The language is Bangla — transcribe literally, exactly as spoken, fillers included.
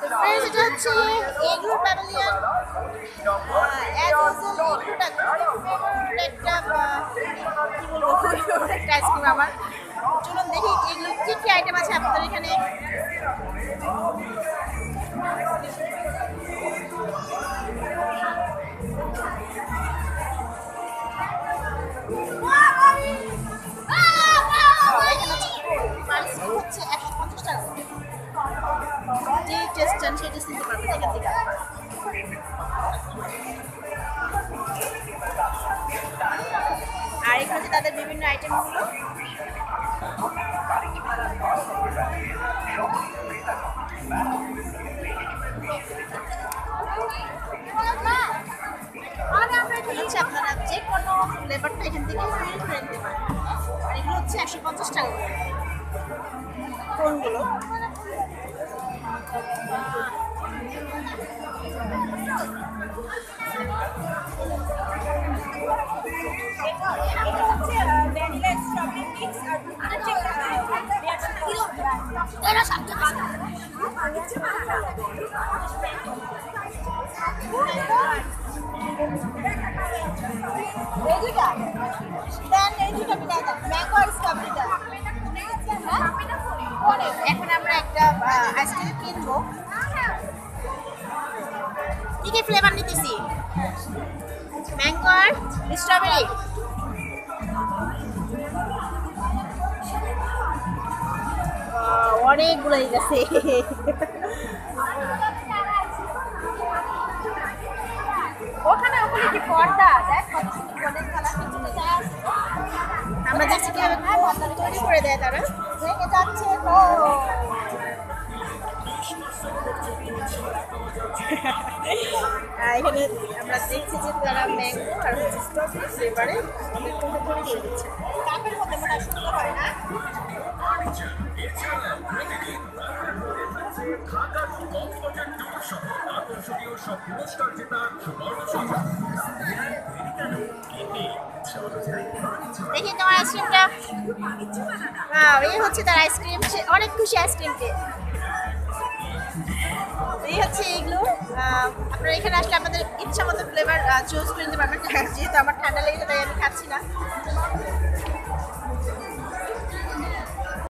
ফ্রেন্ডস এটা হচ্ছে এগলো প্যাভিলিয়ন অ্যাজ ইউজুয়াল এগলোটা একটা কি বলবো একটা আইসক্রিম আমার। চলুন দেখি এগুলো কি কি আইটেম আছে আপনাদের এখানে। হচ্ছে একশো পঞ্চাশ টাকা যে টেস্ট চান সেই টেস্ট নিতে পারবেন এখান থেকে। আর এখানে তাদের বিভিন্ন আইটেমগুলো হচ্ছে আপনারা যে কোনো ফ্লেভারটা এখান থেকে ফ্রি করে নিতে পারেন। আর এগুলো হচ্ছে একশো পঞ্চাশ টাকা করে কোনগুলো। এখন আমরা একটা আইসক্রিম কিনবো। কি কি ফ্লেভার নিতেছি? ম্যাঙ্গো আর স্ট্রবেরি। অনেকগুলো গেছে। ওখানে ওখানে কি পর্দা দেখ কত সুন্দর গোল্ডেন কালার পিছনে যা আছে। আমরা দেখছি কিভাবে তৈরি করে দেয় তারা। ভেঙে যাচ্ছে তো এখানে আমরা দেখছি যে তারা ম্যাঙ্গো আর হচ্ছে স্ট্রবেরি ফ্লেভারে অনেক কোনটা তৈরি করে দিচ্ছে। কাপের মধ্যে মনে হয় সুন্দর হয় না? দেখি তোমার আইসক্রিমটা। এই হচ্ছে তার আইসক্রিম, অনেক খুশি আইসক্রিম পেয়ে। এই হচ্ছে এইগুলো। আপনারা এখানে আসলে আপনাদের ইচ্ছা মতো ফ্লেভার চুজ করে নিতে পারবেন। যেহেতু আমার ঠান্ডা লেগেছে তাই আমি খাচ্ছি না।